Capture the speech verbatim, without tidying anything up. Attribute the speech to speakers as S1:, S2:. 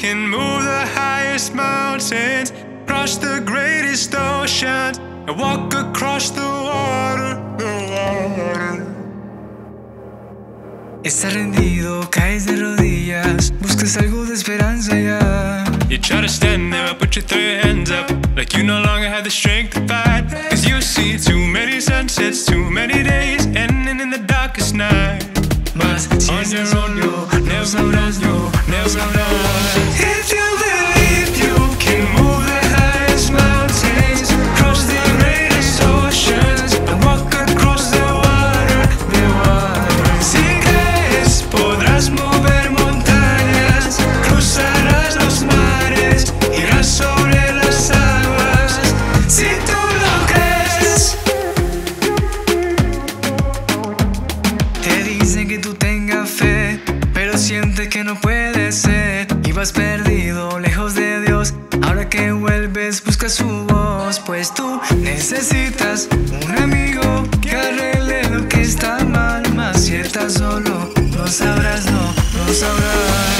S1: can move the highest mountains, cross the greatest oceans, and walk across the water, the water.
S2: Estás rendido, caes de rodillas, buscas algo de esperanza ya.
S1: You try to stand there, but you throw your hands up, like you no longer have the strength to fight. Cause you see too many sunsets, too many days, ending in the darkest night.
S2: Mas si
S1: On
S2: estás
S1: your own,
S2: solo,
S1: you
S2: no
S1: never
S2: sabrás,
S1: know,
S2: no, no
S1: never
S2: sabrás.
S1: know. If you believe you can move the highest mountains, cross the greatest oceans, and walk across the water, the water. Si crees, podrás mover montañas, cruzarás los mares, irás sobre las aguas. Si tú lo crees.
S2: Te dicen que tú tengas fe, pero sientes que no puede ser. Y vas perdido, lejos de Dios. Ahora que vuelves, busca su voz. Pues tú necesitas un amigo que arregle lo que está mal. Mas si estás solo, no sabrás, no, no sabrás.